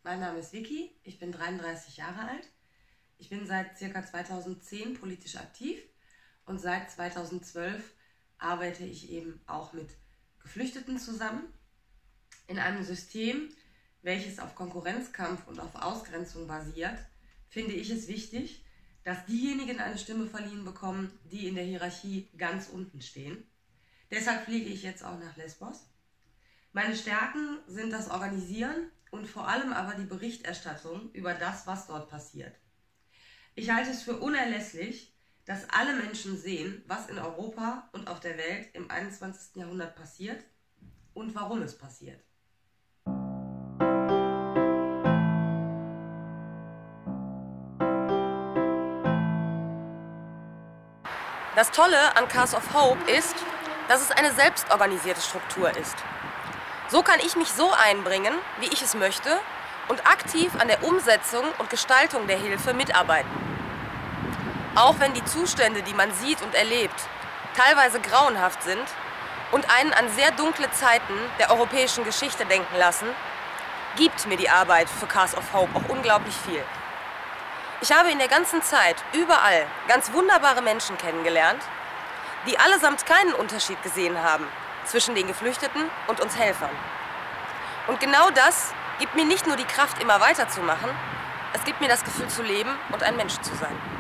Mein Name ist Vicky, ich bin 33 Jahre alt. Ich bin seit ca. 2010 politisch aktiv und seit 2012 arbeite ich eben auch mit Geflüchteten zusammen. In einem System, welches auf Konkurrenzkampf und auf Ausgrenzung basiert, finde ich es wichtig, dass diejenigen eine Stimme verliehen bekommen, die in der Hierarchie ganz unten stehen. Deshalb fliege ich jetzt auch nach Lesbos. Meine Stärken sind das Organisieren und vor allem aber die Berichterstattung über das, was dort passiert. Ich halte es für unerlässlich, dass alle Menschen sehen, was in Europa und auf der Welt im 21. Jahrhundert passiert und warum es passiert. Das Tolle an Cars of Hope ist, dass es eine selbstorganisierte Struktur ist. So kann ich mich so einbringen, wie ich es möchte, und aktiv an der Umsetzung und Gestaltung der Hilfe mitarbeiten. Auch wenn die Zustände, die man sieht und erlebt, teilweise grauenhaft sind und einen an sehr dunkle Zeiten der europäischen Geschichte denken lassen, gibt mir die Arbeit für Cars of Hope auch unglaublich viel. Ich habe in der ganzen Zeit überall ganz wunderbare Menschen kennengelernt, die allesamt keinen Unterschied gesehen haben zwischen den Geflüchteten und uns Helfern. Und genau das gibt mir nicht nur die Kraft, immer weiterzumachen, es gibt mir das Gefühl zu leben und ein Mensch zu sein.